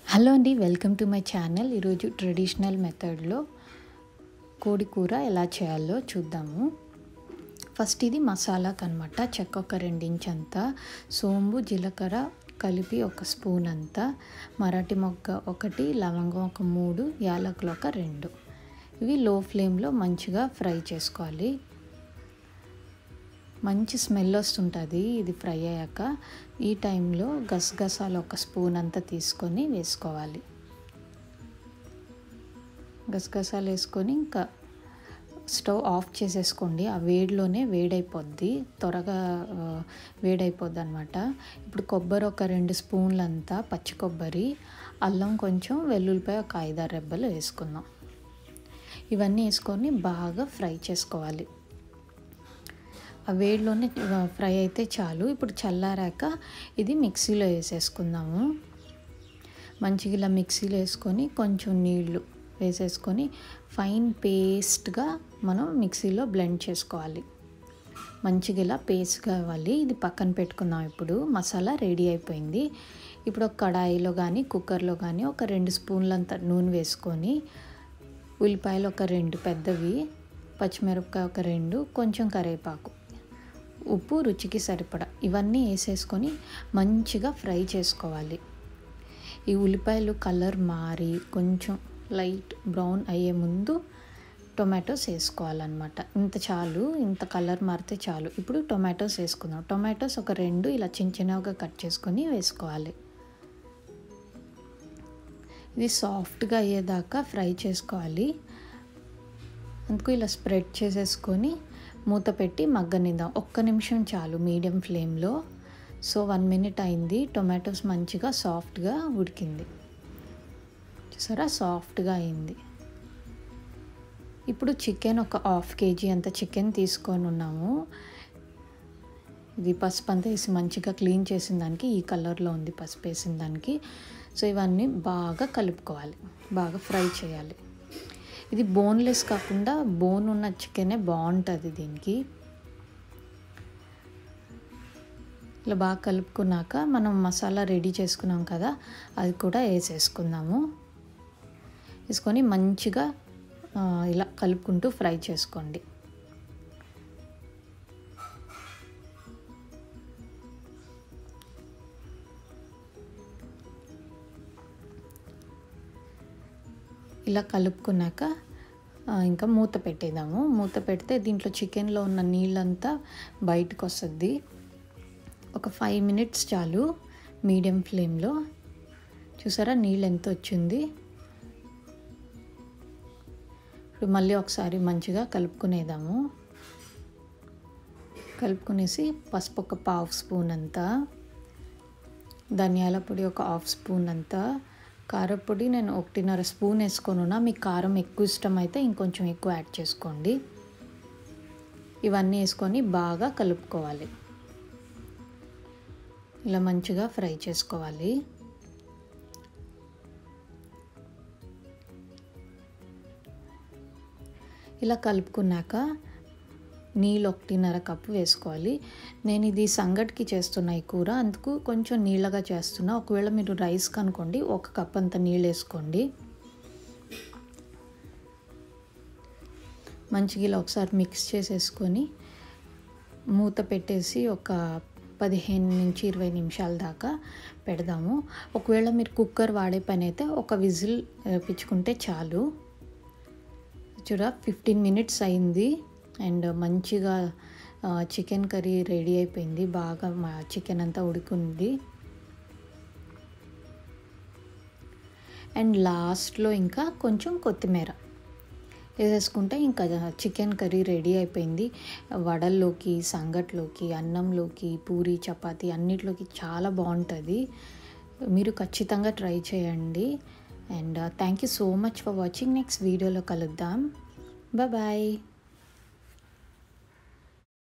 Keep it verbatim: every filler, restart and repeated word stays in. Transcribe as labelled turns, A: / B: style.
A: Hello అండి, welcome to my channel. ఈరోజు traditional మెథడ్లో కోడి కూర ఎలా చేయాలో చూద్దాము. ఫస్ట్ ఇది మసాలాకు అనమాట. చెక్క ఒక రెండించంతా, సోంబు జీలకర్ర కలిపి ఒక స్పూన్ అంతా, మరాఠీ మొగ్గ ఒకటి, లవంగం ఒక మూడు, యాలకులు ఒక రెండు. ఇవి లో ఫ్లేమ్లో మంచిగా ఫ్రై చేసుకోవాలి. మంచి స్మెల్ వస్తుంటుంది ఇది ఫ్రై అయ్యాక. ఈ టైంలో గసగసాలు ఒక స్పూన్ అంతా తీసుకొని వేసుకోవాలి. గసగసాలు వేసుకొని ఇంకా స్టవ్ ఆఫ్ చేసేసుకోండి. ఆ వేడిలోనే వేడైపోద్ది, త్వరగా వేడైపోద్ది అనమాట. ఇప్పుడు కొబ్బరి ఒక రెండు స్పూన్లు అంతా, పచ్చి కొబ్బరి, అల్లం కొంచెం, వెల్లుల్లిపాయ ఒక ఐదారు రెబ్బలు వేసుకుందాం. ఇవన్నీ వేసుకొని బాగా ఫ్రై చేసుకోవాలి. ఆ వేడిలోనే ఫ్రై అయితే చాలు. ఇప్పుడు చల్లారాక ఇది మిక్సీలో వేసేసుకుందాము. మంచిగా ఇలా మిక్సీలో వేసుకొని కొంచెం నీళ్లు వేసేసుకొని ఫైన్ పేస్ట్గా మనం మిక్సీలో బ్లెండ్ చేసుకోవాలి. మంచిగా ఇలా పేస్ట్ కావాలి. ఇది పక్కన పెట్టుకుందాం. ఇప్పుడు మసాలా రెడీ అయిపోయింది. ఇప్పుడు ఒక కడాయిలో కానీ కుక్కర్లో కానీ ఒక రెండు స్పూన్లంత నూనె వేసుకొని, ఉల్లిపాయలు ఒక రెండు పెద్దవి, పచ్చిమిరపకాయ ఒక రెండు, కొంచెం కరివేపాకు, ఉప్పు రుచికి సరిపడా ఇవన్నీ వేసేసుకొని మంచిగా ఫ్రై చేసుకోవాలి. ఈ ఉల్లిపాయలు కలర్ మారి కొంచెం లైట్ బ్రౌన్ అయ్యే ముందు టొమాటోస్ వేసుకోవాలన్నమాట. ఇంత చాలు, ఇంత కలర్ మారితే చాలు. ఇప్పుడు టొమాటోస్ వేసుకుందాం. టొమాటోస్ ఒక రెండు ఇలా చిన్న చిన్నగా కట్ చేసుకొని వేసుకోవాలి. ఇది సాఫ్ట్గా అయ్యేదాకా ఫ్రై చేసుకోవాలి. అందుకు ఇలా స్ప్రెడ్ చేసేసుకొని మూత పెట్టి మగ్గనిద్దాం. ఒక్క నిమిషం చాలు మీడియం ఫ్లేమ్లో. సో వన్ మినిట్ అయింది. టొమాటోస్ మంచిగా సాఫ్ట్గా ఉడికింది. చూసారా, సాఫ్ట్గా అయింది. ఇప్పుడు చికెన్ ఒక హాఫ్ కేజీ అంత చికెన్ తీసుకొని ఉన్నాము. ఇది పసుపు అంతా వేసి మంచిగా క్లీన్ చేసిన దానికి ఈ కలర్లో ఉంది పసుపు వేసిన దానికి. సో ఇవన్నీ బాగా కలుపుకోవాలి, బాగా ఫ్రై చేయాలి. ఇది బోన్లెస్ కాకుండా బోన్ ఉన్న చికెనే బాగుంటుంది దీనికి. ఇలా బాగా కలుపుకున్నాక మనం మసాలా రెడీ చేసుకున్నాం కదా, అది కూడా వేసేసుకుందాము. వేసుకొని మంచిగా ఇలా కలుపుకుంటూ ఫ్రై చేసుకోండి. ఇలా కలుపుకున్నాక ఇంకా మూత పెట్టేద్దాము. మూత పెడితే దీంట్లో చికెన్లో ఉన్న నీళ్ళంతా బయటకు వస్తుంది. ఒక ఫైవ్ మినిట్స్ చాలు మీడియం ఫ్లేమ్లో. చూసారా నీళ్ళు ఎంత వచ్చింది. ఇప్పుడు మళ్ళీ ఒకసారి మంచిగా కలుపుకునేద్దాము. కలుపుకునేసి పసుపు ఒక పావు స్పూన్ అంతా, ధనియాల పొడి ఒక హాఫ్ స్పూన్ అంతా, కారపొడి నేను ఒకటిన్నర స్పూన్ వేసుకొని ఉన్నా. మీకు కారం ఎక్కువ ఇష్టం అయితే ఇంకొంచెం ఎక్కువ యాడ్ చేసుకోండి. ఇవన్నీ వేసుకొని బాగా కలుపుకోవాలి. ఇలా మంచిగా ఫ్రై చేసుకోవాలి. ఇలా కలుపుకున్నాక నీళ్ళు ఒకటిన్నర కప్పు వేసుకోవాలి. నేను ఇది సంగటికి చేస్తున్నా ఈ కూర, అందుకు కొంచెం నీళ్ళగా చేస్తున్నా. ఒకవేళ మీరు రైస్ కనుకోండి ఒక కప్ అంత నీళ్ళు వేసుకోండి. మంచిగా ఇలా ఒకసారి మిక్స్ చేసేసుకొని మూత పెట్టేసి ఒక పదిహేను నుంచి ఇరవై నిమిషాల దాకా పెడదాము. ఒకవేళ మీరు కుక్కర్ వాడే పని అయితే ఒక విజిల్ పిచ్చుకుంటే చాలు. చూడ ఫిఫ్టీన్ మినిట్స్ అయింది అండ్ మంచిగా చికెన్ కర్రీ రెడీ అయిపోయింది. బాగా చికెన్ అంతా ఉడికింది. అండ్ లాస్ట్లో ఇంకా కొంచెం కొత్తిమీర వేసేసుకుంటే ఇంకా చికెన్ కర్రీ రెడీ అయిపోయింది. వడల్లోకి, సంగట్లోకి, అన్నంలోకి, పూరి, చపాతి అన్నిట్లోకి చాలా బాగుంటుంది. మీరు ఖచ్చితంగా ట్రై చేయండి. And thank you so much for watching. Next వీడియోలో కలుద్దాం. Bye bye.